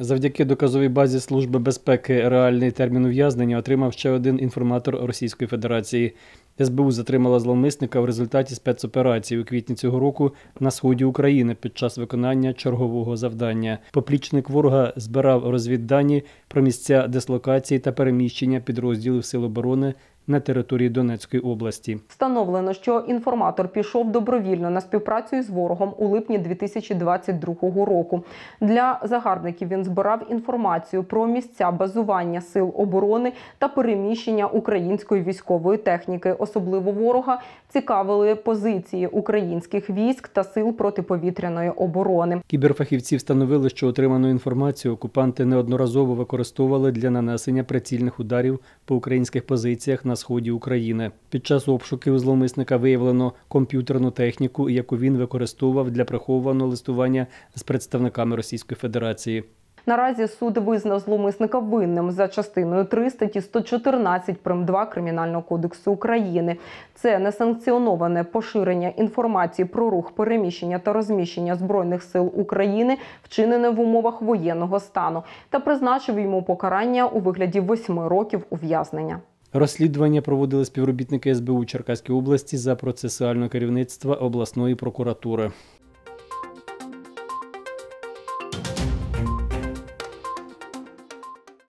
Завдяки доказовій базі Служби безпеки реальний термін ув'язнення отримав ще один інформатор Російської Федерації. СБУ затримала зловмисника в результаті спецоперації у квітні цього року на сході України під час виконання чергового завдання. Поплічник ворога збирав розвіддані про місця дислокації та переміщення підрозділів Сил оборони на території Донецької області. Встановлено, що інформатор пішов добровільно на співпрацю із ворогом у липні 2022 року. Для загарбників він збирав інформацію про місця базування Сил оборони та переміщення української військової техніки. Особливо ворога цікавили позиції українських військ та сил протиповітряної оборони. Кіберфахівці встановили, що отриману інформацію окупанти неодноразово використовували для нанесення прицільних ударів по українських позиціях на сході України. Під час обшуків зловмисника виявлено комп'ютерну техніку, яку він використовував для прихованого листування з представниками Російської Федерації. Наразі суд визнав зловмисника винним за частиною 3 статті 114 прим. 2 Кримінального кодексу України. Це несанкціоноване поширення інформації про рух, переміщення та розміщення Збройних сил України, вчинене в умовах воєнного стану, та призначив йому покарання у вигляді 8 років ув'язнення. Розслідування проводили співробітники СБУ Черкаської області за процесуального керівництва обласної прокуратури.